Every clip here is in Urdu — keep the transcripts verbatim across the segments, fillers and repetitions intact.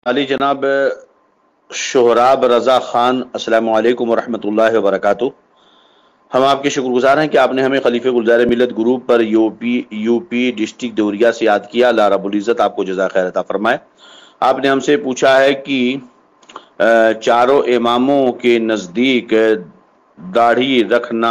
علی جناب شہراب رضا خان، السلام علیکم ورحمۃ اللہ وبرکاتہ۔ ہم آپ کے شکر گزار ہیں کہ آپ نے ہمیں خلیفہ گلزار ملت گروپ پر U P U P district Deoria سے یاد کیا۔ اللہ رب العزت آپ کو جزا خیر عطا فرمائے۔ آپ نے ہم سے پوچھا ہے کہ چاروں اماموں کے نزدیک داڑھی رکھنا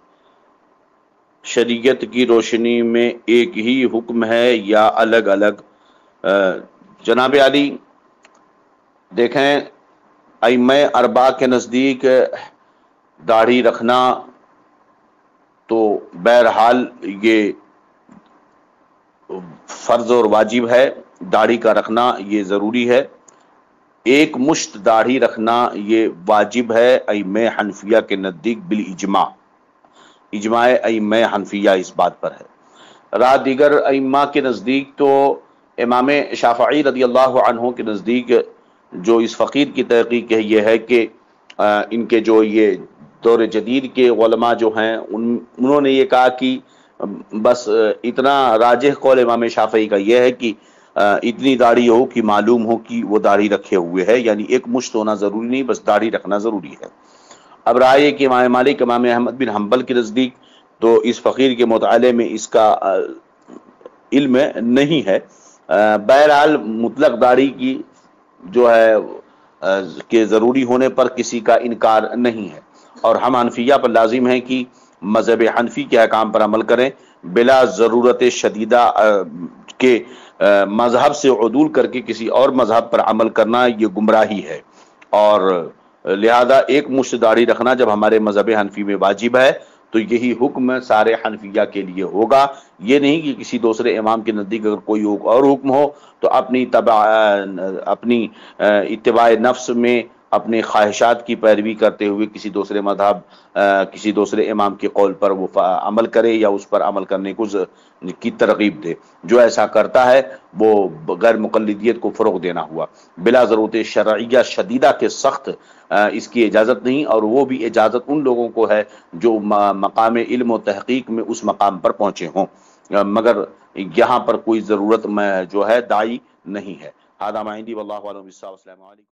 شریعت کی روشنی میں ایک ہی حکم ہے یا الگ الگ؟ جناب علی دیکھیں، ائمہ اربعہ کے نزدیک داڑھی رکھنا تو بہرحال یہ فرض اور واجب ہے، داڑھی کا رکھنا یہ ضروری ہے۔ ایک مشت داڑھی رکھنا یہ واجب ہے ائمہ حنفیہ کے نزدیک بالاجماع، اجماع ائمہ حنفیہ اس بات پر ہے۔ رات دیگر ائمہ کے نزدیک تو امام شافعی رضی اللہ عنہ کے نزدیک جو اس فقیر کی تحقیق ہے یہ ہے کہ ان کے جو یہ دور جدید کے علماء جو ہیں انہوں نے یہ کہا کہ بس اتنا راجح قول امام شافعی کا یہ ہے کہ اتنی داڑھی ہو کہ معلوم ہو کہ وہ داڑھی رکھے ہوئے ہے، یعنی ایک مشت ہونا ضروری نہیں، بس داڑھی رکھنا ضروری ہے۔ اب رائے ہے کہ امام مالک، امام احمد بن حنبل کے نزدیک تو اس فقیر کے مطالعے میں اس کا علم نہیں ہے۔ بہرحال مطلق داڑھی کی جو ہے کہ ضروری ہونے پر کسی کا انکار نہیں ہے، اور ہم حنفیہ پر لازم ہیں کہ مذہب حنفی کے احکام پر عمل کریں، بلا ضرورت شدیدہ کے مذہب سے عدول کر کے کسی اور مذہب پر عمل کرنا یہ گمراہی ہے، اور لہذا ایک مشت داڑھی رکھنا جب ہمارے مذہب حنفی میں واجب ہے تو یہی حکم سارے حنفیہ کے لیے ہوگا۔ یہ نہیں کہ کسی دوسرے امام کے نزدیک اگر کوئی اور حکم ہو تو اپنی تبع اپنی اتباع نفس میں اپنے خواہشات کی پیروی کرتے ہوئے کسی دوسرے مذہب کسی دوسرے امام کے قول پر وہ عمل کرے یا اس پر عمل کرنے کو کی ترغیب دے۔ جو ایسا کرتا ہے وہ غیر مقلدیت کو فروغ دینا ہوا، بلا ضرورت شرعیہ شدیدہ کے سخت اس کی اجازت نہیں، اور وہ بھی اجازت ان لوگوں کو ہے جو مقام علم و تحقیق میں اس مقام پر پہنچے ہوں، مگر یہاں پر کوئی ضرورت میں جو ہے داعی نہیں ہے۔ ہذا ما عندی واللہ اعلم بالصواب۔ السلام علیکم۔